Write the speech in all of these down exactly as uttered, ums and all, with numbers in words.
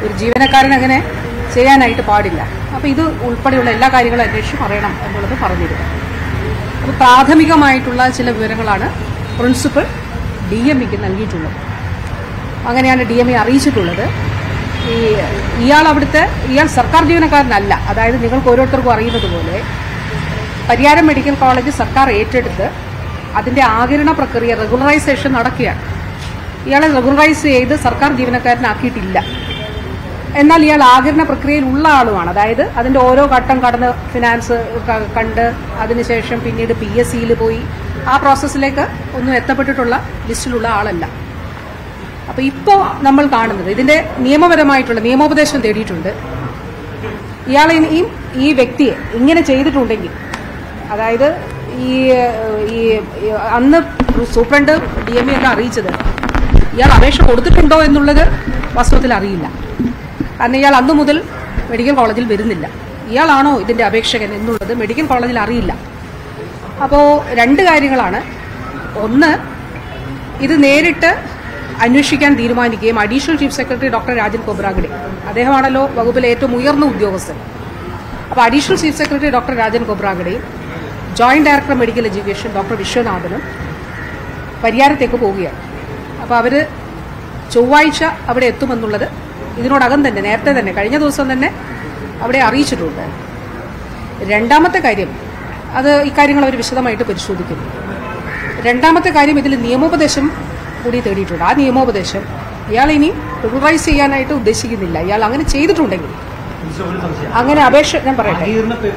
ഒരു ജീവനക്കാരൻ അങ്ങനെ ചെയ്യാനായിട്ട് പാടില്ല. അപ്പോൾ ഇത് ഉൾപ്പെടെയുള്ള എല്ലാ കാര്യങ്ങളും അന്വേഷിച്ച് പറയണം എന്നുള്ളത് പറഞ്ഞിരുന്നു. അപ്പോൾ പ്രാഥമികമായിട്ടുള്ള ചില വിവരങ്ങളാണ് പ്രിൻസിപ്പൽ ഡി എം ഇക്ക് നൽകിയിട്ടുള്ളത്. അങ്ങനെയാണ് ഡി എം ഇ അറിയിച്ചിട്ടുള്ളത്. ഈ ഇയാൾ അവിടുത്തെ ഇയാൾ സർക്കാർ ജീവനക്കാരനല്ല. അതായത് നിങ്ങൾക്ക് ഓരോരുത്തർക്കും അറിയുന്നത് പോലെ പരിയാരം മെഡിക്കൽ കോളേജ് സർക്കാർ ഏറ്റെടുത്ത് അതിന്റെ ആകിരണ പ്രക്രിയ റെഗുലറൈസേഷൻ നടക്കുകയാണ്. ഇയാളെ റെഗുലറൈസ് ചെയ്ത് സർക്കാർ ജീവനക്കാരനാക്കിയിട്ടില്ല. എന്നാൽ ഇയാൾ ആകിരണ പ്രക്രിയയിൽ ഉള്ള ആളുമാണ്. അതായത് അതിന്റെ ഓരോ ഘട്ടം കടന്ന് ഫിനാൻസ് കണ്ട് അതിനുശേഷം പിന്നീട് പി എസ് സിയിൽ പോയി ആ പ്രോസസ്സിലേക്ക് ഒന്നും എത്തപ്പെട്ടിട്ടുള്ള ലിസ്റ്റിലുള്ള ആളല്ല. അപ്പൊ ഇപ്പോൾ നമ്മൾ കാണുന്നത് ഇതിന്റെ നിയമപരമായിട്ടുള്ള നിയമോപദേശം തേടിയിട്ടുണ്ട്. ഇയാളെ ഇനിയും ഈ വ്യക്തിയെ ഇങ്ങനെ ചെയ്തിട്ടുണ്ടെങ്കിൽ, അതായത് ഈ ഈ അന്ന് സൂപ്രണ്ട് ഡി എം ഇ ഒക്കെ അറിയിച്ചത് ഇയാൾ അപേക്ഷ കൊടുത്തിട്ടുണ്ടോ എന്നുള്ളത് വാസ്തവത്തിൽ അറിയില്ല. കാരണം ഇയാൾ അന്നു മുതൽ മെഡിക്കൽ കോളേജിൽ വരുന്നില്ല. ഇയാളാണോ ഇതിന്റെ അപേക്ഷകൻ എന്നുള്ളത് മെഡിക്കൽ കോളേജിൽ അറിയില്ല. അപ്പോൾ രണ്ട് കാര്യങ്ങളാണ്. ഒന്ന്, ഇത് നേരിട്ട് അന്വേഷിക്കാൻ തീരുമാനിക്കുകയും additional chief secretary doctor Rajan Khobragade, അദ്ദേഹമാണല്ലോ വകുപ്പിലെ ഏറ്റവും ഉയർന്ന ഉദ്യോഗസ്ഥൻ. അപ്പോൾ additional chief secretary doctor Rajan കൊബ്രാഗഡെയും joint director medical education doctor വിശ്വനാഥനും പരിയാരത്തേക്ക് പോവുകയാണ്. അപ്പോൾ അവർ ചൊവ്വാഴ്ച അവിടെ എത്തുമെന്നുള്ളത് ഇതിനോടകം തന്നെ നേരത്തെ തന്നെ കഴിഞ്ഞ ദിവസം തന്നെ അവിടെ അറിയിച്ചിട്ടുണ്ട്. രണ്ടാമത്തെ കാര്യം, അത് ഇക്കാര്യങ്ങൾ അവർ വിശദമായിട്ട് പരിശോധിക്കുന്നു. രണ്ടാമത്തെ കാര്യം, ഇതിൽ നിയമോപദേശം കൂടി തേടിയിട്ടുണ്ട്. ആ നിയമോപദേശം ഇയാൾ ഇനി റെഗുലറൈസ് ചെയ്യാനായിട്ട് ഉദ്ദേശിക്കുന്നില്ല. ഇയാൾ അങ്ങനെ ചെയ്തിട്ടുണ്ടെങ്കിൽ അങ്ങനെ അപേക്ഷ ഞാൻ പറയട്ടെ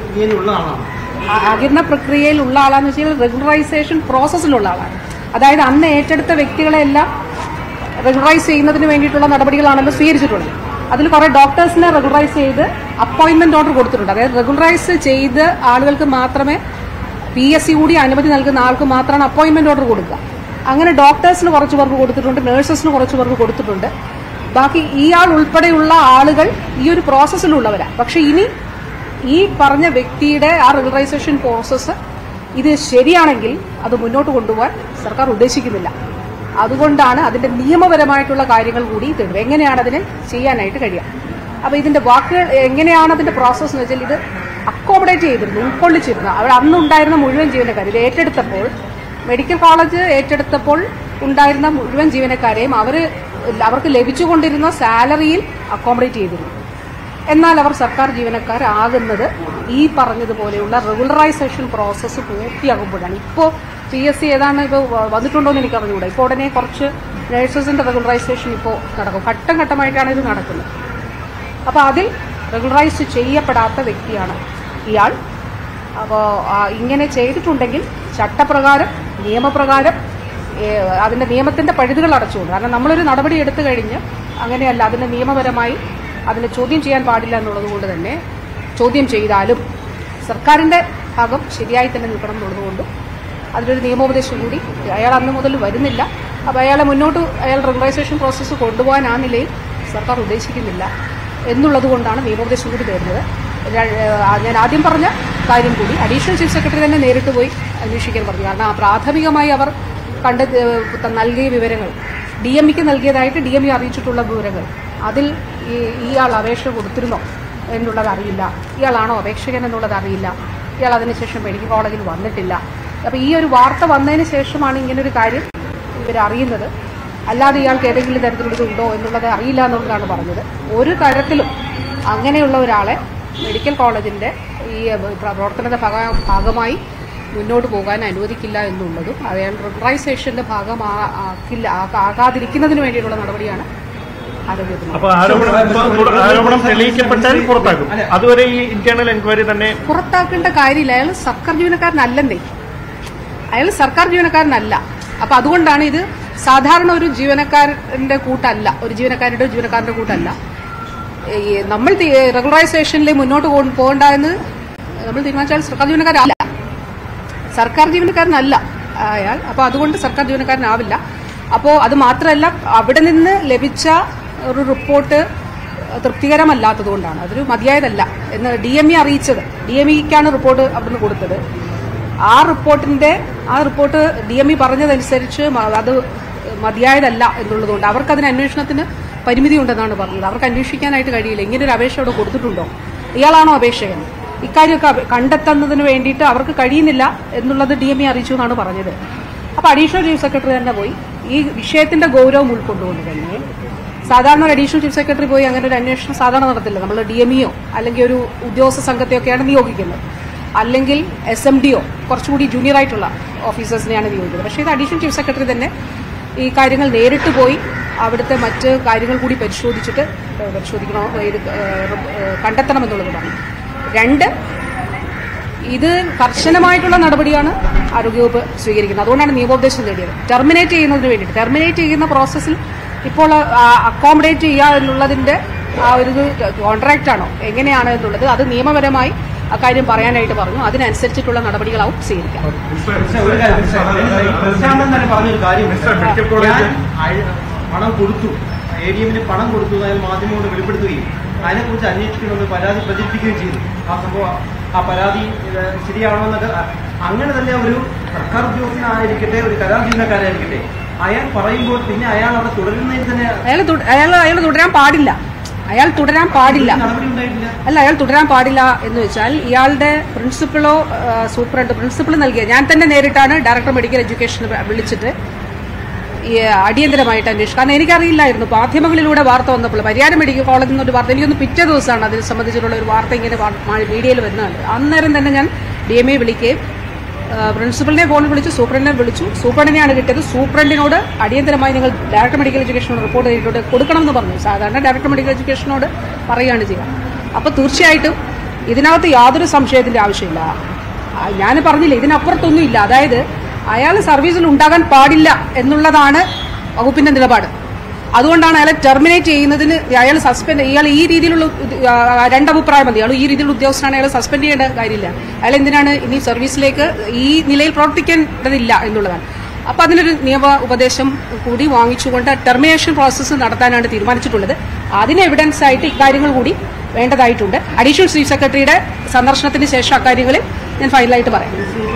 ആകിരണ പ്രക്രിയയിലുള്ള ആളാന്ന് വെച്ചാൽ റെഗുലറൈസേഷൻ പ്രോസസ്സിലുള്ള ആളാണ്. അതായത് അന്ന് ഏറ്റെടുത്ത വ്യക്തികളെല്ലാം റെഗുലറൈസ് ചെയ്യുന്നതിന് വേണ്ടിയിട്ടുള്ള നടപടികളാണല്ലോ സ്വീകരിച്ചിട്ടുള്ളത്. അതിൽ കുറെ ഡോക്ടേഴ്സിനെ റെഗുലറൈസ് ചെയ്ത് അപ്പോയിന്റ്മെന്റ് ഓർഡർ കൊടുത്തിട്ടുണ്ട്. അതായത് റെഗുലറൈസ് ചെയ്ത് ആളുകൾക്ക് മാത്രമേ പി എസ് സി കൂടി അനുമതി നൽകുന്ന ആൾക്ക് മാത്രമാണ് അപ്പോയിന്റ്മെന്റ് ഓർഡർ കൊടുക്കുക. അങ്ങനെ ഡോക്ടേഴ്സിന് കുറച്ച് പേർക്ക് കൊടുത്തിട്ടുണ്ട്, നഴ്സസിന് കുറച്ച് പേർക്ക് കൊടുത്തിട്ടുണ്ട്. ബാക്കി ഇയാൾ ഉൾപ്പെടെയുള്ള ആളുകൾ ഈ ഒരു പ്രോസസ്സിലുള്ളവരാണ്. പക്ഷെ ഇനി ഈ പറഞ്ഞ വ്യക്തിയുടെ ആ റെഗുലറൈസേഷൻ പ്രോസസ്സ് ഇത് ശരിയാണെങ്കിൽ അത് മുന്നോട്ട് കൊണ്ടുപോകാൻ സർക്കാർ ഉദ്ദേശിക്കുന്നില്ല. അതുകൊണ്ടാണ് അതിന്റെ നിയമപരമായിട്ടുള്ള കാര്യങ്ങൾ കൂടി തേടുന്നത്. എങ്ങനെയാണ് അതിനെ ചെയ്യാനായിട്ട് കഴിയുക? അപ്പൊ ഇതിന്റെ വാക്കുകൾ എങ്ങനെയാണ് അതിന്റെ പ്രോസസ് എന്ന് വെച്ചാൽ, ഇത് അക്കോമഡേറ്റ് ചെയ്തിരുന്നു, ഉൾക്കൊള്ളിച്ചിരുന്നു. അവിടെ അന്നുണ്ടായിരുന്ന മുഴുവൻ ജീവനക്കാർ ഇത് ഏറ്റെടുത്തപ്പോൾ, മെഡിക്കൽ കോളേജ് ഏറ്റെടുത്തപ്പോൾ ഉണ്ടായിരുന്ന മുഴുവൻ ജീവനക്കാരെയും അവർ അവർക്ക് ലഭിച്ചുകൊണ്ടിരുന്ന സാലറിയിൽ അക്കോമഡേറ്റ് ചെയ്തിരുന്നു. എന്നാൽ അവർ സർക്കാർ ജീവനക്കാരാകുന്നത് ഈ പറഞ്ഞതുപോലെയുള്ള റെഗുലറൈസേഷൻ പ്രോസസ്സ് പൂർത്തിയാകുമ്പോഴാണ്. ഇപ്പോൾ പി എസ് സി ഏതാണ് ഇപ്പോൾ വന്നിട്ടുണ്ടോ എന്ന് എനിക്ക് അറിഞ്ഞുകൂടാ. ഇപ്പോൾ ഉടനെ കുറച്ച് നഴ്സസിന്റെ റെഗുലറൈസേഷൻ ഇപ്പോൾ നടക്കും. ഘട്ടം ഘട്ടമായിട്ടാണ് ഇത് നടക്കുന്നത്. അപ്പോൾ അതിൽ റെഗുലറൈസ് ചെയ്യപ്പെടാത്ത വ്യക്തിയാണ് ഇയാൾ. അപ്പോൾ ഇങ്ങനെ ചെയ്തിട്ടുണ്ടെങ്കിൽ ചട്ടപ്രകാരം നിയമപ്രകാരം അതിന്റെ നിയമത്തിന്റെ പഴുതുകൾ അടച്ചുകൊണ്ട്, കാരണം നമ്മളൊരു നടപടി എടുത്തു കഴിഞ്ഞ് അങ്ങനെയല്ല, അതിന് നിയമപരമായി അതിനെ ചോദ്യം ചെയ്യാൻ പാടില്ല എന്നുള്ളത് കൊണ്ട് തന്നെ ചോദ്യം ചെയ്താലും സർക്കാരിന്റെ ഭാഗം ശരിയായി തന്നെ നിൽക്കണം എന്നുള്ളതുകൊണ്ടും അതിലൊരു നിയമോപദേശം കൂടി. അയാൾ അന്ന് മുതൽ വരുന്നില്ല. അപ്പോൾ അയാളെ മുന്നോട്ട് അയാൾ റെഗുലറൈസേഷൻ പ്രോസസ്സ് കൊണ്ടുപോകാൻ ആ നിലയിൽ സർക്കാർ ഉദ്ദേശിക്കുന്നില്ല എന്നുള്ളത് കൊണ്ടാണ് നിയമോപദേശം കൂടി തരുന്നത്. ഞാൻ ആദ്യം പറഞ്ഞ കാര്യം കൂടി അഡീഷണൽ ചീഫ് സെക്രട്ടറി തന്നെ നേരിട്ട് പോയി അന്വേഷിക്കാൻ പറഞ്ഞു. കാരണം പ്രാഥമികമായി അവർ കണ്ട നൽകിയ വിവരങ്ങൾ, ഡി എം ഇക്ക് നൽകിയതായിട്ട് ഡി എം ഇ അറിയിച്ചിട്ടുള്ള വിവരങ്ങൾ, അതിൽ ഇയാൾ അപേക്ഷ കൊടുത്തിരുന്നോ എന്നുള്ളത് അറിയില്ല. ഇയാളാണോ അപേക്ഷകൻ എന്നുള്ളത് അറിയില്ല. ഇയാൾ അതിനുശേഷം മെഡിക്കൽ കോളേജിൽ വന്നിട്ടില്ല. അപ്പോൾ ഈ ഒരു വാർത്ത വന്നതിന് ശേഷമാണ് ഇങ്ങനൊരു കാര്യം ഇവരറിയുന്നത്. അല്ലാതെ ഇയാൾക്ക് ഏതെങ്കിലും തരത്തിലുള്ളത് ഉണ്ടോ എന്നുള്ളത് അറിയില്ല എന്നുള്ളതാണ് പറഞ്ഞത്. ഒരു തരത്തിലും അങ്ങനെയുള്ള ഒരാളെ മെഡിക്കൽ കോളേജിന്റെ ഈ പ്രവർത്തനത്തിന്റെ ഭാഗമായി മുന്നോട്ട് പോകാൻ അനുവദിക്കില്ല എന്നുള്ളതും അയാൾ റെഗുലറൈസേഷന്റെ ഭാഗമാക്കില്ല ആകാതിരിക്കുന്നതിന് വേണ്ടിയിട്ടുള്ള നടപടിയാണ് ആരോപണം തെളിയിക്കപ്പെട്ടാൽ പുറത്താക്കും. അതുവരെ ഈ ഇന്റേണൽ എൻക്വയറി തന്നെ പുറത്താക്കേണ്ട കാര്യമില്ല. അയാൾ സർക്കാർ ജീവനക്കാരനല്ലെന്നേ, അയാൾ സർക്കാർ ജീവനക്കാരനല്ല. അപ്പൊ അതുകൊണ്ടാണ് ഇത് സാധാരണ ഒരു ജീവനക്കാരന്റെ കൂട്ടല്ല, ഒരു ജീവനക്കാരുടെ ജീവനക്കാരന്റെ കൂട്ടല്ല. നമ്മൾ റെഗുലറൈസേഷനിൽ മുന്നോട്ട് പോകണ്ട എന്ന് നമ്മൾ തീരുമാനിച്ചാൽ സർക്കാർ ജീവനക്കാരല്ല, സർക്കാർ ജീവനക്കാരനല്ല അയാൾ. അപ്പൊ അതുകൊണ്ട് സർക്കാർ ജീവനക്കാരനാവില്ല. അപ്പോൾ അത് മാത്രമല്ല, അവിടെ നിന്ന് ലഭിച്ച ഒരു റിപ്പോർട്ട് തൃപ്തികരമല്ലാത്തതുകൊണ്ടാണ്, അതൊരു മതിയായതല്ല എന്ന് ഡി എം ഇ അറിയിച്ചത്. ഡി എം ഇക്കാണ് റിപ്പോർട്ട് അവിടുന്ന് കൊടുത്തത്. ആ റിപ്പോർട്ടിന്റെ ആ റിപ്പോർട്ട് ഡി എം ഇ പറഞ്ഞതനുസരിച്ച് അത് മതിയായതല്ല എന്നുള്ളതുകൊണ്ട് അവർക്ക് അതിന് അന്വേഷണത്തിന് പരിമിതി ഉണ്ടെന്നാണ് പറഞ്ഞത്. അവർക്ക് അന്വേഷിക്കാനായിട്ട് കഴിയില്ല. ഇങ്ങനെ ഒരു അപേക്ഷ അവിടെ കൊടുത്തിട്ടുണ്ടോ? ഇയാളാണോ അപേക്ഷകൻ? ഇക്കാര്യമൊക്കെ കണ്ടെത്തുന്നതിന് വേണ്ടിയിട്ട് അവർക്ക് കഴിയുന്നില്ല എന്നുള്ളത് ഡി എം എ അറിയിച്ചു എന്നാണ് പറഞ്ഞത്. അപ്പോൾ അഡീഷണൽ ചീഫ് സെക്രട്ടറി തന്നെ പോയി ഈ വിഷയത്തിന്റെ ഗൗരവം ഉൾക്കൊണ്ടുകൊണ്ട് തന്നെ, സാധാരണ ഒരു അഡീഷണൽ ചീഫ് സെക്രട്ടറി പോയി അങ്ങനെ ഒരു അന്വേഷണം സാധാരണ നടത്തില്ല. നമ്മൾ ഡി എം ഇയോ അല്ലെങ്കിൽ ഒരു ഉദ്യോഗസ്ഥ സംഘത്തെയൊക്കെയാണ് നിയോഗിക്കുന്നത്, അല്ലെങ്കിൽ എസ് എം ഡിയോ കുറച്ചുകൂടി ജൂനിയർ ആയിട്ടുള്ള ഓഫീസേഴ്സിനെയാണ് നിയോഗിക്കുന്നത്. പക്ഷേ ഇത് അഡീഷണൽ ചീഫ് സെക്രട്ടറി തന്നെ ഈ കാര്യങ്ങൾ നേരിട്ട് പോയി അവിടുത്തെ മറ്റ് കാര്യങ്ങൾ കൂടി പരിശോധിച്ചിട്ട് പരിശോധിക്കണോ ഇത് കണ്ടെത്തണമെന്നുള്ളത് പറഞ്ഞു. രണ്ട്, ഇത് കർശനമായിട്ടുള്ള നടപടിയാണ് ആരോഗ്യവകുപ്പ് സ്വീകരിക്കുന്നത്. അതുകൊണ്ടാണ് നിയമോപദേശം നേടിയത്. ടെർമിനേറ്റ് ചെയ്യുന്നതിന് വേണ്ടിയിട്ട് ടെർമിനേറ്റ് ചെയ്യുന്ന പ്രോസസ്സിൽ ഇപ്പോൾ അക്കോമഡേറ്റ് ചെയ്യുക എന്നുള്ളതിന്റെ ആ ഒരു കോൺട്രാക്റ്റ് ആണോ എങ്ങനെയാണ് എന്നുള്ളത് അത് നിയമപരമായി അക്കാര്യം പറയാനായിട്ട് പറഞ്ഞു. അതിനനുസരിച്ചിട്ടുള്ള നടപടികളാവും സ്വീകരിക്കാം. പണം കൊടുത്തു, എ ഡി എമ്മിന് പണം കൊടുത്തു അയാൾ മാധ്യമങ്ങളോട് വെളിപ്പെടുത്തുകയും അതിനെക്കുറിച്ച് അന്വേഷിക്കണമെന്ന് പരാതി പ്രചരിപ്പിക്കുകയും ചെയ്തു. ആ സംഭവം ആ പരാതി ശരിയാണോ എന്നൊക്കെ അങ്ങനെ തന്നെ ഒരു സർക്കാർ ഉദ്യോഗസ്ഥനായിരിക്കട്ടെ ഒരു കരാർ ജീവനക്കാരായിരിക്കട്ടെ അയാൾ പറയുമ്പോൾ പിന്നെ അയാൾ അവിടെ തുടരുന്നതിൽ തന്നെ അയാൾ അയാൾ അയാൾ തുടരാൻ പാടില്ല അയാൾ തുടരാൻ പാടില്ല അല്ല അയാൾ തുടരാൻ പാടില്ല എന്ന് വെച്ചാൽ ഇയാളുടെ പ്രിൻസിപ്പളോ സൂപ്രണ്ട് പ്രിൻസിപ്പൾ നൽകിയ ഞാൻ തന്നെ നേരിട്ടാണ് ഡയറക്ടർ മെഡിക്കൽ എഡ്യൂക്കേഷൻ വിളിച്ചിട്ട് അടിയന്തരമായിട്ട് അന്വേഷിക്കും. കാരണം എനിക്കറിയില്ലായിരുന്നു, മാധ്യമങ്ങളിലൂടെ വാർത്ത വന്നപ്പോൾ പരിയാരം മെഡിക്കൽ കോളേജിൽ നിന്നൊരു വാർത്ത, എനിക്കൊന്ന് പിറ്റേ ദിവസമാണ് അതിനെ സംബന്ധിച്ചിട്ടുള്ള ഒരു വാർത്ത ഇങ്ങനെ മീഡിയയിൽ വരുന്നുണ്ട്. അന്നേരം തന്നെ ഞാൻ ഡി എം എ വിളിക്കുകയും പ്രിൻസിപ്പലിനെ ഫോണിൽ വിളിച്ചു, സൂപ്രണ്ടിനെ വിളിച്ചു. സൂപ്രണ്ടിനെയാണ് കിട്ടിയത്. സൂപ്രണ്ടിനോട് അടിയന്തരമായി നിങ്ങൾ ഡയറക്ടർ മെഡിക്കൽ എഡ്യൂക്കേഷനോട് റിപ്പോർട്ട് ചെയ്തിട്ട് കൊടുക്കണമെന്ന് പറഞ്ഞു. സാധാരണ ഡയറക്ടർ മെഡിക്കൽ എഡ്യൂക്കേഷനോട് പറയുകയാണ് ചെയ്യുക. അപ്പോൾ തീർച്ചയായിട്ടും ഇതിനകത്ത് യാതൊരു സംശയത്തിന്റെ ആവശ്യമില്ല. ഞാൻ പറഞ്ഞില്ല, ഇതിനപ്പുറത്തൊന്നും ഇല്ല. അതായത് അയാൾ സർവീസിൽ ഉണ്ടാകാൻ പാടില്ല എന്നുള്ളതാണ് വകുപ്പിന്റെ നിലപാട്. അതുകൊണ്ടാണ് അയാളെ ടെർമിനേറ്റ് ചെയ്യുന്നതിന് അയാൾ സസ്പെൻഡ് ഇയാൾ ഈ രീതിയിലുള്ള രണ്ടഭിപ്രായം മതി. അയാൾ ഈ രീതിയിലുള്ള ഉദ്യോഗസ്ഥനാണ്, അയാൾ സസ്പെൻഡ് ചെയ്യേണ്ട കാര്യമില്ല. അയാൾ എന്തിനാണ് ഇനി സർവീസിലേക്ക് ഈ നിലയിൽ പ്രവർത്തിക്കേണ്ടതില്ല എന്നുള്ളതാണ്. അപ്പൊ അതിനൊരു നിയമ ഉപദേശം കൂടി വാങ്ങിച്ചുകൊണ്ട് ടെർമിനേഷൻ പ്രോസസ്സ് നടത്താനാണ് തീരുമാനിച്ചിട്ടുള്ളത്. അതിന് എവിഡൻസ് ആയിട്ട് ഇക്കാര്യങ്ങൾ കൂടി വേണ്ടതായിട്ടുണ്ട്. അഡീഷണൽ ചീഫ് സെക്രട്ടറിയുടെ സന്ദർശനത്തിന് ശേഷം അക്കാര്യങ്ങളിൽ ഞാൻ ഫൈനലായിട്ട് പറയാം.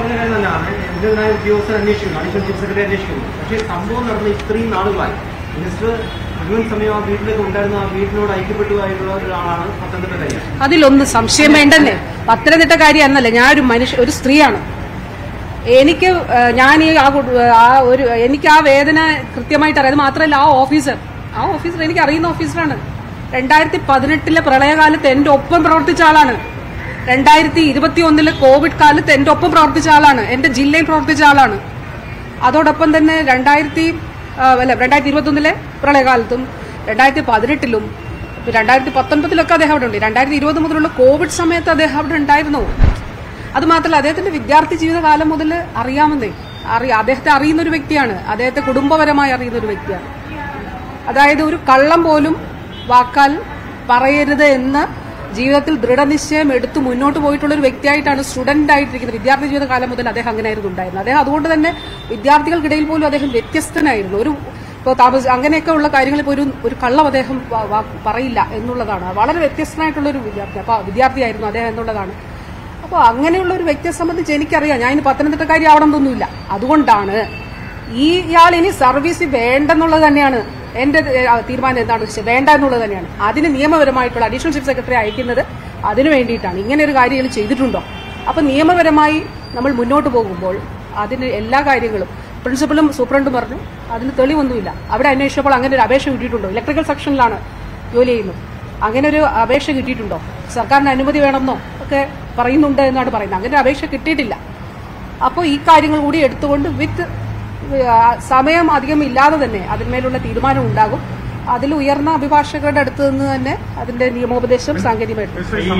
ഉദ്യോഗസ്ഥർ അന്വേഷിക്കുന്നു, അഡീഷണൽ ചീഫ് സെക്രട്ടറി അന്വേഷിക്കുന്നു. പക്ഷേ സംഭവം നടന്ന ഇത്രയും നാളുകളായി മിനിസ്റ്റർ മുഴുവൻ സമയം ആ വീട്ടിലേക്ക് ഉണ്ടായിരുന്ന ആ വീട്ടിനോട് ഐക്യപ്പെട്ടുമായിട്ടുള്ള ഒരാളാണ് പത്തനംതിട്ടക്കാരി. അതിലൊന്നും സംശയം വേണ്ടെന്നേ. പത്തനംതിട്ടക്കാരി എന്നല്ല, ഞാനൊരു മനുഷ്യ ഒരു സ്ത്രീയാണ്. എനിക്ക് ഞാൻ ഈ ആ ഒരു എനിക്ക് ആ വേദന കൃത്യമായിട്ട് അറിയാം. അത് മാത്രമല്ല ആ ഓഫീസർ ആ ഓഫീസർ എനിക്ക് അറിയുന്ന ഓഫീസറാണ്. രണ്ടായിരത്തി പതിനെട്ടിലെ പ്രളയകാലത്ത് എന്റെ ഒപ്പം പ്രവർത്തിച്ച ആളാണ്. രണ്ടായിരത്തി ഇരുപത്തി ഒന്നിലെ കോവിഡ് കാലത്ത് എന്റെ ഒപ്പം പ്രവർത്തിച്ച ആളാണ്. എന്റെ ജില്ലയിൽ പ്രവർത്തിച്ച ആളാണ്. അതോടൊപ്പം തന്നെ രണ്ടായിരത്തി അല്ല രണ്ടായിരത്തി ഇരുപത്തി ഒന്നിലെ പ്രളയകാലത്തും രണ്ടായിരത്തി പതിനെട്ടിലും രണ്ടായിരത്തി പത്തൊൻപതിലൊക്കെ അദ്ദേഹം അവിടെ ഉണ്ട്. രണ്ടായിരത്തി ഇരുപത് മുതലുള്ള കോവിഡ് സമയത്ത് അദ്ദേഹം അവിടെ ഉണ്ടായിരുന്നു. അത് മാത്രമല്ല അദ്ദേഹത്തിന്റെ വിദ്യാർത്ഥി ജീവിതകാലം മുതൽ അറിയാമെന്നേ അറിയാം. അദ്ദേഹത്തെ അറിയുന്ന ഒരു വ്യക്തിയാണ്. അദ്ദേഹത്തെ കുടുംബപരമായി അറിയുന്ന ഒരു വ്യക്തിയാണ്. അതായത് ഒരു കള്ളം പോലും വാക്കാൽ പറയരുത് എന്ന് ജീവിതത്തിൽ ദൃഢനിശ്ചയം എടുത്ത് മുന്നോട്ട് പോയിട്ടുള്ള ഒരു വ്യക്തിയായിട്ടാണ് സ്റ്റുഡന്റ് ആയിട്ടിരിക്കുന്നത്. വിദ്യാർത്ഥി ജീവിതകാലം മുതൽ അദ്ദേഹം അങ്ങനെയായിരുന്നു ഉണ്ടായിരുന്നത്. അദ്ദേഹം അതുകൊണ്ട് തന്നെ വിദ്യാർത്ഥികൾക്കിടയിൽ പോലും അദ്ദേഹം വ്യത്യസ്തനായിരുന്നു. ഒരു ഇപ്പോൾ താമസ അങ്ങനെയൊക്കെ ഉള്ള കാര്യങ്ങളിൽ ഇപ്പോൾ ഒരു ഒരു കള്ളം അദ്ദേഹം പറയില്ല എന്നുള്ളതാണ്. വളരെ വ്യത്യസ്തനായിട്ടുള്ള ഒരു വിദ്യാർത്ഥി അപ്പൊ വിദ്യാർത്ഥിയായിരുന്നു അദ്ദേഹം എന്നുള്ളതാണ്. അപ്പോൾ അങ്ങനെയുള്ള ഒരു വ്യക്തിയെ സംബന്ധിച്ച് എനിക്കറിയാം. ഞാൻ ഇനി പത്തനംതിട്ടക്കാരി ആവണമെന്നൊന്നുമില്ല. അതുകൊണ്ടാണ് ഈ ഇയാൾ ഇനി സർവീസ് വേണ്ടെന്നുള്ളത് തന്നെയാണ് എന്റെ തീരുമാനം. എന്താണ് വേണ്ട എന്നുള്ളത് തന്നെയാണ്. അതിന് നിയമപരമായിട്ടുള്ള അഡീഷണൽ ചീഫ് സെക്രട്ടറി അയക്കുന്നത് അതിനു വേണ്ടിയിട്ടാണ്. ഇങ്ങനെ ഒരു കാര്യം ചെയ്തിട്ടുണ്ടോ? അപ്പൊ നിയമപരമായി നമ്മൾ മുന്നോട്ട് പോകുമ്പോൾ അതിന് എല്ലാ കാര്യങ്ങളും പ്രിൻസിപ്പലും സൂപ്രണ്ടും പറഞ്ഞു അതിന് തെളിവൊന്നുമില്ല. അവിടെ അന്വേഷിച്ചപ്പോൾ അങ്ങനെ ഒരു അപേക്ഷ കിട്ടിയിട്ടുണ്ടോ? ഇലക്ട്രിക്കൽ സെക്ഷനിലാണ് ജോലി ചെയ്യുന്നത്. അങ്ങനെ ഒരു അപേക്ഷ കിട്ടിയിട്ടുണ്ടോ? സർക്കാരിന് അനുമതി വേണമെന്നോ ഒക്കെ പറയുന്നുണ്ട് എന്നാണ് പറയുന്നത്. അങ്ങനെ ഒരു അപേക്ഷ കിട്ടിയിട്ടില്ല. അപ്പോൾ ഈ കാര്യങ്ങൾ കൂടി എടുത്തുകൊണ്ട് വിത്ത് സമയം അധികം ഇല്ലാതെ തന്നെ അതിന്മേലുള്ള തീരുമാനം ഉണ്ടാകും. അതിൽ ഉയർന്ന അഭിഭാഷകരുടെ അടുത്ത് നിന്ന് തന്നെ അതിന്റെ നിയമോപദേശം സാങ്കേതികമായിട്ട്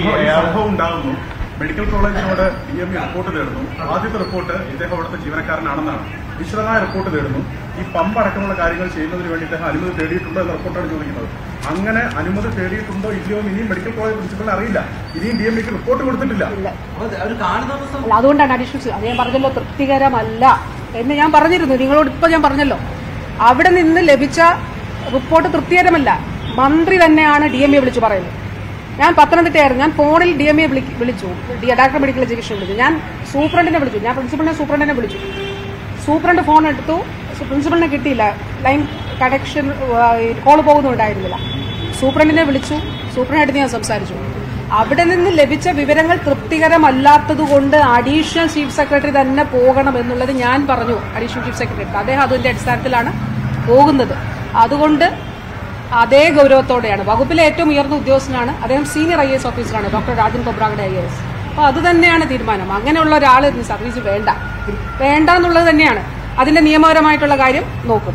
മെഡിക്കൽ കോളേജിനോട് ഡി എം ഇ റിപ്പോർട്ട് തേടുന്നു. ആദ്യത്തെ റിപ്പോർട്ട് ഇദ്ദേഹം അവിടുത്തെ ജീവനക്കാരനാണെന്നാണ്. വിശദമായ റിപ്പോർട്ട് തേടുന്നു. ഈ പമ്പ് അടക്കമുള്ള കാര്യങ്ങൾ ചെയ്യുന്നതിന് വേണ്ടി ഇദ്ദേഹം അനുമതി തേടിയിട്ടുണ്ടോ എന്ന റിപ്പോർട്ടാണ് ചോദിക്കുന്നത്. അങ്ങനെ അനുമതി തേടിയിട്ടുണ്ടോ ഇല്ലയോ ഇനിയും മെഡിക്കൽ കോളേജ് പ്രിൻസിപ്പലിനെ അറിയില്ല. ഇനിയും ഡി എം ഇക്ക് റിപ്പോർട്ട് കൊടുത്തിട്ടില്ല. അതുകൊണ്ടാണ് അഡീഷണൽ അത് ഞാൻ പറഞ്ഞല്ലോ തൃപ്തികരമല്ല എന്ന് ഞാൻ പറഞ്ഞിരുന്നു നിങ്ങളോട്. ഇപ്പൊ ഞാൻ പറഞ്ഞല്ലോ അവിടെ നിന്ന് ലഭിച്ച റിപ്പോർട്ട് തൃപ്തികരമല്ല. മന്ത്രി തന്നെയാണ് ഡി എം എ വിളിച്ചു പറയുന്നത്. ഞാൻ പത്തനംതിട്ടയായിരുന്നു. ഞാൻ ഫോണിൽ ഡി എം എ വിളിച്ചു, ഡയറക്ടർ മെഡിക്കൽ എഡ്യൂക്കേഷൻ വിളിച്ചു. ഞാൻ സൂപ്രണ്ടിനെ വിളിച്ചു. ഞാൻ പ്രിൻസിപ്പലിനെ സൂപ്രണ്ടിനെ വിളിച്ചു. സൂപ്രണ്ട് ഫോൺ എടുത്തു. പ്രിൻസിപ്പലിനെ കിട്ടിയില്ല. ലൈൻ കണക്ഷൻ കോൾ പോകുന്നുണ്ടായിരുന്നില്ല. സൂപ്രണ്ടിനെ വിളിച്ചു, സൂപ്രണ്ടായിട്ട് ഞാൻ സംസാരിച്ചു. അവിടെ നിന്ന് ലഭിച്ച വിവരങ്ങൾ തൃപ്തികരമല്ലാത്തതുകൊണ്ട് അഡീഷണൽ ചീഫ് സെക്രട്ടറി തന്നെ പോകണം എന്നുള്ളത് ഞാൻ പറഞ്ഞു അഡീഷണൽ ചീഫ് സെക്രട്ടറി. അദ്ദേഹം അതിന്റെ അടിസ്ഥാനത്തിലാണ് പോകുന്നത്. അതുകൊണ്ട് അതേ ഗൗരവത്തോടെയാണ്. വകുപ്പിലെ ഏറ്റവും ഉയർന്ന ഉദ്യോഗസ്ഥനാണ് അദ്ദേഹം. സീനിയർ ഐ എസ് ഓഫീസറാണ് doctor Rajan Khobragade I S. അപ്പൊ അത് തന്നെയാണ് തീരുമാനം. അങ്ങനെയുള്ള ഒരാൾ സർവീസ് വേണ്ട വേണ്ട എന്നുള്ളത് തന്നെയാണ്. അതിന്റെ നിയമപരമായിട്ടുള്ള കാര്യം നോക്കും.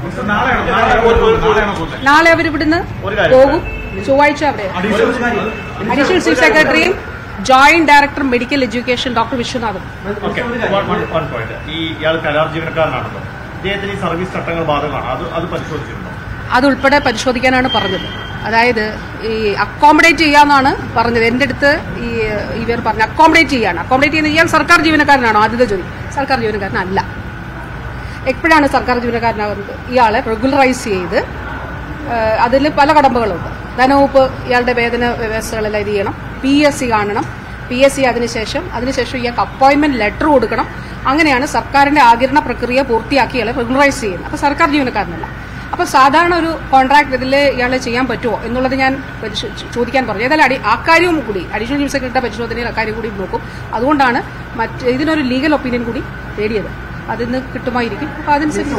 നാളെ അവർ ഇവിടുന്ന് പോകും. ചൊവ്വാഴ്ച അവിടെ അഡീഷണൽ ചീഫ് സെക്രട്ടറിയും joint director medical education doctor വിശ്വനാഥും. ഈ ഇയാൾ കരാർ ജീവനക്കാരനാണല്ലോ, ഇദ്ദേഹത്തിന് ഈ സർവീസ് ചട്ടങ്ങൾ ബാധകമാണ്, അത് അത് പരിശോധിച്ചിട്ടുണ്ടോ? അതുൾപ്പെടെ പരിശോധിക്കാനാണ് പറഞ്ഞത്. അതായത് ഈ അക്കോമഡേറ്റ് ചെയ്യാന്നാണ് പറഞ്ഞത്. എന്റെ അടുത്ത് ഈ ഇവർ പറഞ്ഞു അക്കോമഡേറ്റ് ചെയ്യാണ്. അക്കോമഡേറ്റ് ചെയ്യുന്ന ഇയാൾ സർക്കാർ ജീവനക്കാരനാണോ? ആദ്യത്തെ ചോദ്യം. സർക്കാർ ജീവനക്കാരനല്ല. എപ്പോഴാണ് സർക്കാർ ജീവനക്കാരനാകുന്നത്? ഇയാളെ റെഗുലറൈസ് ചെയ്ത് അതിൽ പല കടമ്പകളുണ്ട്. ധനവകുപ്പ് ഇയാളുടെ വേതന വ്യവസ്ഥകളെല്ലാം ഇത് ചെയ്യണം. പി എസ് സി കാണണം. പി എസ് സി അതിനുശേഷം അതിനുശേഷം ഇയാൾക്ക് അപ്പോയിന്റ്മെന്റ് ലെറ്റർ കൊടുക്കണം. അങ്ങനെയാണ് സർക്കാരിന്റെ ആകിരണ പ്രക്രിയ പൂർത്തിയാക്കി ഇയാളെ റെഗുലറൈസ് ചെയ്യുന്നത്. അപ്പൊ സർക്കാർ ജീവനക്കാരനല്ല. അപ്പൊ സാധാരണ ഒരു കോൺട്രാക്ട് ഇതിൽ ഇയാളെ ചെയ്യാൻ പറ്റുമോ എന്നുള്ളത് ഞാൻ ചോദിക്കാൻ പറഞ്ഞു. ഏതായാലും ആ കാര്യവും കൂടി അഡീഷണൽ ചീഫ് സെക്രട്ടറി പരിശോധനയിൽ അക്കാര്യം കൂടി നോക്കും. അതുകൊണ്ടാണ് മറ്റ് ഇതിനൊരു ലീഗൽ ഒപ്പീനിയൻ കൂടി തേടിയത്. അതിന്ന് കിട്ടുമായിരിക്കും. അപ്പൊ അതനുസരിച്ച്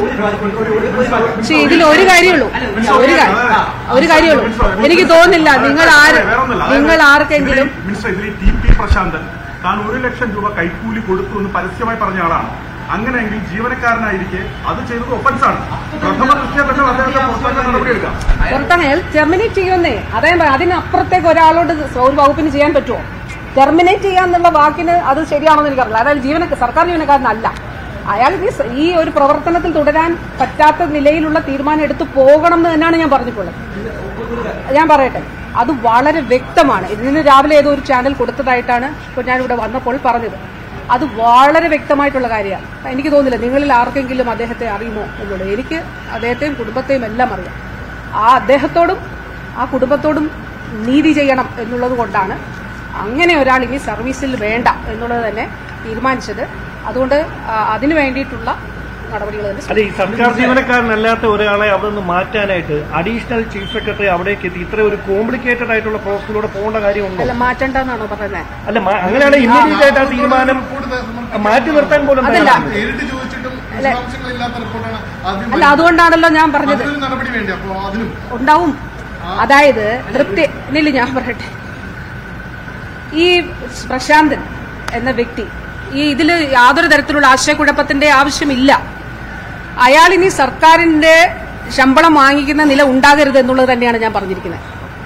പക്ഷേ ഇതിൽ ഒരു കാര്യമുള്ളൂ ഒരു കാര്യം ഒരു കാര്യമുള്ളൂ എനിക്ക് തോന്നുന്നില്ല നിങ്ങൾ ആര് നിങ്ങൾ ആർക്കെങ്കിലും പ്രശാന്തൻ താൻ ഒരു ലക്ഷം രൂപ കൈക്കൂലി കൊടുത്തു എന്ന് പരസ്യമായി പറഞ്ഞ ആളാണ്. അങ്ങനെയെങ്കിൽ ജീവനക്കാരനായിരിക്കെ അത് ചെയ്തത് ഒഫൻസാണ്. പ്രഥമ ദൃഷ്ട്യാ തന്നെ അദ്ദേഹത്തെ പുറത്താക്കാൻ നടപടിയെടുക്കാം. പുറത്തായാൽ ടെർമിനേറ്റ് ചെയ്യുന്നേ. അതായത് അതിനപ്പുറത്തേക്ക് ഒരാളോട് ഒരു വകുപ്പിന് ചെയ്യാൻ പറ്റുമോ? ടെർമിനേറ്റ് ചെയ്യാന്നുള്ള വാക്കിന് അത് ശരിയാണെന്ന് എനിക്കറിയില്ല. അതായത് ജീവന സർക്കാർ ജീവനക്കാരനല്ല. അയാൾ ഈ ഒരു പ്രവർത്തനത്തിൽ തുടരാൻ പറ്റാത്ത നിലയിലുള്ള തീരുമാനം എടുത്തു പോകണം എന്ന് തന്നെയാണ് ഞാൻ പറഞ്ഞിട്ടുള്ളത്. ഞാൻ പറയട്ടെ, അത് വളരെ വ്യക്തമാണ്. ഇതിന് രാവിലെ ഏതോ ഒരു ചാനൽ കൊടുത്തതായിട്ടാണ് ഇപ്പോൾ ഞാനിവിടെ വന്നപ്പോൾ പറഞ്ഞത്. അത് വളരെ വ്യക്തമായിട്ടുള്ള കാര്യമാണ്. എനിക്ക് തോന്നുന്നില്ല നിങ്ങളിൽ ആർക്കെങ്കിലും അദ്ദേഹത്തെ അറിയുമോ എന്നുള്ളത്. എനിക്ക് അദ്ദേഹത്തെയും കുടുംബത്തെയും എല്ലാം അറിയാം. ആ അദ്ദേഹത്തോടും ആ കുടുംബത്തോടും നീതി ചെയ്യണം എന്നുള്ളത് കൊണ്ടാണ് അങ്ങനെ ഒരാൾ ഇനി സർവീസിൽ വേണ്ട എന്നുള്ളത് തന്നെ തീരുമാനിച്ചത്. അതുകൊണ്ട് അതിനു വേണ്ടിയിട്ടുള്ള നടപടികൾ തന്നെ. അതെ, ഈ സർക്കാർ ജീവനക്കാരനല്ലാത്ത ഒരാളെ അവിടെ നിന്ന് മാറ്റാനായിട്ട് അഡീഷണൽ ചീഫ് സെക്രട്ടറി അവിടേക്ക് എത്തി ഇത്ര ഒരു കോംപ്ലിക്കേറ്റഡ് ആയിട്ടുള്ള പ്രോസസ്സിലൂടെ പോകേണ്ട കാര്യമുണ്ടോ? അല്ല, മാറ്റണ്ടെന്നാണോ പറയുന്നത്? അല്ല, അങ്ങനെയാണ് ഇമ്മീഡിയറ്റ് ആയിട്ട് ആ തീരുമാനം മാറ്റി നിർത്താൻ പോലും അല്ല, അതുകൊണ്ടാണല്ലോ ഞാൻ പറഞ്ഞത് ഉണ്ടാവും. അതായത് തൃപ്തി ഇല്ല. ഞാൻ പറയട്ടെ, ഈ പ്രശാന്തൻ എന്ന വ്യക്തി ഈ ഇതിൽ യാതൊരു തരത്തിലുള്ള ആശയക്കുഴപ്പത്തിന്റെ ആവശ്യമില്ല. അയാൾ ഇനി സർക്കാരിന്റെ ശമ്പളം വാങ്ങിക്കുന്ന നില ഉണ്ടാകരുത് എന്നുള്ളത് തന്നെയാണ് ഞാൻ പറഞ്ഞിരിക്കുന്നത്.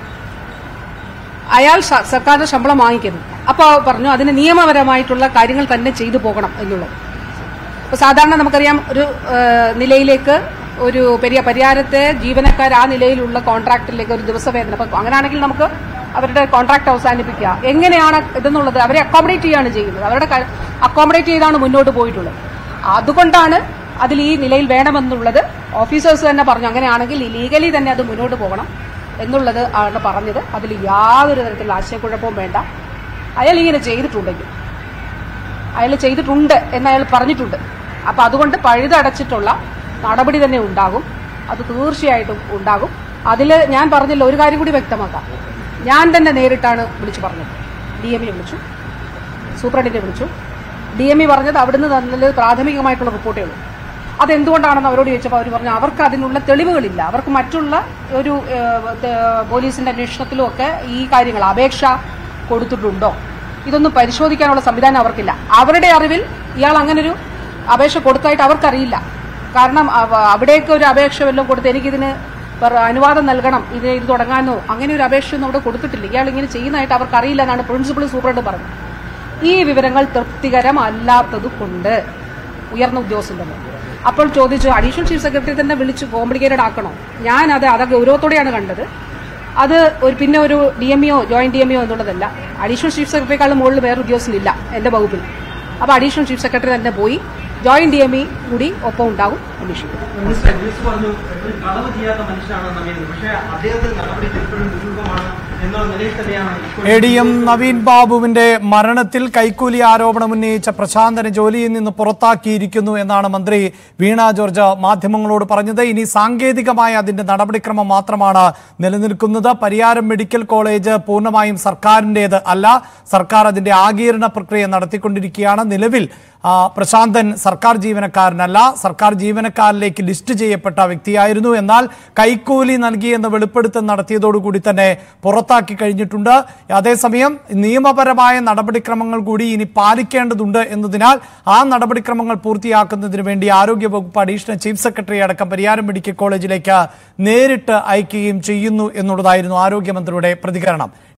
അയാൾ സർക്കാരിന്റെ ശമ്പളം വാങ്ങിക്കരുത്. അപ്പോൾ പറഞ്ഞു അതിന് നിയമപരമായിട്ടുള്ള കാര്യങ്ങൾ തന്നെ ചെയ്തു പോകണം എന്നുള്ളത്. ഇപ്പൊ സാധാരണ നമുക്കറിയാം, ഒരു നിലയിലേക്ക് ഒരു പെരിയ പരിഹാരത്തെ ജീവനക്കാർ ആ നിലയിലുള്ള കോൺട്രാക്റ്റിലേക്ക് ഒരു ദിവസവേതനം, അപ്പൊ അങ്ങനെയാണെങ്കിൽ നമുക്ക് അവരുടെ കോൺട്രാക്ട് അവസാനിപ്പിക്കുക. എങ്ങനെയാണ് ഇതെന്നുള്ളത് അവരെ അക്കോമഡേറ്റ് ചെയ്യാണ് ചെയ്യുന്നത്. അവരുടെ അക്കോമഡേറ്റ് ചെയ്താണ് മുന്നോട്ട് പോയിട്ടുള്ളത്. അതുകൊണ്ടാണ് അതിൽ ഈ നിലയിൽ വേണമെന്നുള്ളത് ഓഫീസേഴ്സ് തന്നെ പറഞ്ഞു. അങ്ങനെയാണെങ്കിൽ ലീഗലി തന്നെ അത് മുന്നോട്ട് പോകണം എന്നുള്ളത് ആണ് പറഞ്ഞത്. അതിൽ യാതൊരു തരത്തിലുള്ള ആശയക്കുഴപ്പവും വേണ്ട. അയാൾ ഇങ്ങനെ ചെയ്തിട്ടുണ്ടെങ്കിൽ അയാൾ ചെയ്തിട്ടുണ്ട് എന്ന് അയാൾ പറഞ്ഞിട്ടുണ്ട്. അപ്പൊ അതുകൊണ്ട് പഴുതടച്ചിട്ടുള്ള നടപടി തന്നെ ഉണ്ടാകും. അത് തീർച്ചയായിട്ടും ഉണ്ടാകും. അതിൽ ഞാൻ പറഞ്ഞില്ല, ഒരു കാര്യം കൂടി വ്യക്തമാക്കാം. ഞാൻ തന്നെ നേരിട്ടാണ് വിളിച്ചു പറഞ്ഞത്. ഡി എം ഇ വിളിച്ചു, സൂപ്രണ്ടിനെ വിളിച്ചു. ഡി എം ഇ പറഞ്ഞത് അവിടുന്ന് തന്നെ പ്രാഥമികമായിട്ടുള്ള റിപ്പോർട്ടേ ഉള്ളൂ. അതെന്തുകൊണ്ടാണെന്ന് അവരോട് ചോദിച്ചപ്പോൾ അവർ പറഞ്ഞു അവർക്ക് അതിനുള്ള തെളിവുകളില്ല. അവർക്ക് മറ്റുള്ള ഒരു പോലീസിന്റെ അന്വേഷണത്തിലും ഒക്കെ ഈ കാര്യങ്ങൾ അപേക്ഷ കൊടുത്തിട്ടുണ്ടോ ഇതൊന്നും പരിശോധിക്കാനുള്ള സംവിധാനം അവർക്കില്ല. അവരുടെ അറിവിൽ ഇയാൾ അങ്ങനൊരു അപേക്ഷ കൊടുത്തായിട്ട് അവർക്കറിയില്ല. കാരണം അവിടേക്ക് ഒരു അപേക്ഷ വല്ലതും കൊടുത്ത് എനിക്കിതിന് അനുവാദം നൽകണം, ഇത് ഇത് തുടങ്ങാനോ അങ്ങനെ ഒരു അപേക്ഷയൊന്നും അവിടെ കൊടുത്തിട്ടില്ല. ഇയാൾ ഇങ്ങനെ ചെയ്യുന്നതായിട്ട് അവർക്കറിയില്ല എന്നാണ് പ്രിൻസിപ്പൽ സൂപ്രണ്ട് പറഞ്ഞത്. ഈ വിവരങ്ങൾ തൃപ്തികരമല്ലാത്തത് കൊണ്ട് ഉയർന്ന ഉദ്യോഗസ്ഥൻ തന്നെ അപ്പോൾ ചോദിച്ചു അഡീഷണൽ ചീഫ് സെക്രട്ടറി തന്നെ വിളിച്ച് കോംപ്ലിക്കേറ്റഡ് ആക്കണോ? ഞാൻ അത് അത് ഗൗരവത്തോടെയാണ് കണ്ടത്. അത് ഒരു പിന്നെ ഒരു ഡി എം ഇയോ ജോയിന്റ് ഡി എം ഇയോ എന്നുള്ളതല്ല. അഡീഷണൽ ചീഫ് സെക്രട്ടറിയേക്കാളും മുകളിൽ വേറെ ഉദ്യോഗസ്ഥനില്ല എന്റെ വകുപ്പിൽ. അപ്പോൾ അഡീഷണൽ ചീഫ് സെക്രട്ടറി തന്നെ പോയി ജോയിന്റ് ഡി എം ഇ കൂടി ഒപ്പം ഉണ്ടാകും അന്വേഷിക്കും. പറഞ്ഞു കളവ് ചെയ്യാത്ത മനുഷ്യനാണ് പക്ഷേ അദ്ദേഹത്തിന്റെ നടപടി എന്നുള്ള നിലയിൽ തന്നെയാണ് എ ഡി എം നവീൻ ബാബുവിന്റെ മരണത്തിൽ കൈക്കൂലി ആരോപണം ഉന്നയിച്ച പ്രശാന്തനെ ജോലിയിൽ നിന്ന് പുറത്താക്കിയിരിക്കുന്നു എന്നാണ് മന്ത്രി വീണ ജോർജ് മാധ്യമങ്ങളോട് പറഞ്ഞത്. ഇനി സാങ്കേതികമായ അതിന്റെ നടപടിക്രമം മാത്രമാണ് നിലനിൽക്കുന്നത്. പരിയാരം മെഡിക്കൽ കോളേജ് പൂർണ്ണമായും സർക്കാരിൻ്റേത് അല്ല. സർക്കാർ അതിന്റെ ആഗീരണ പ്രക്രിയ നടത്തിക്കൊണ്ടിരിക്കുകയാണ്. നിലവിൽ പ്രശാന്തൻ സർക്കാർ ജീവനക്കാരനല്ല, സർക്കാർ ജീവനക്കാരിലേക്ക് ലിസ്റ്റ് ചെയ്യപ്പെട്ട വ്യക്തിയായിരുന്നു. എന്നാൽ കൈക്കൂലി നൽകിയെന്ന് വെളിപ്പെടുത്തൽ നടത്തിയതോടുകൂടി തന്നെ പുറത്താക്കി കഴിഞ്ഞിട്ടുണ്ട്. അതേസമയം നിയമപരമായ നടപടിക്രമങ്ങൾ കൂടി ഇനി പാലിക്കേണ്ടതുണ്ട് എന്നതിനാൽ ആ നടപടിക്രമങ്ങൾ പൂർത്തിയാക്കുന്നതിന് വേണ്ടി ആരോഗ്യവകുപ്പ് അഡീഷണൽ ചീഫ് സെക്രട്ടറി അടക്കം പരിയാരം മെഡിക്കൽ കോളേജിലേക്ക് നേരിട്ട് അയക്കുകയും ചെയ്യുന്നു എന്നുള്ളതായിരുന്നു ആരോഗ്യമന്ത്രിയുടെ പ്രതികരണം.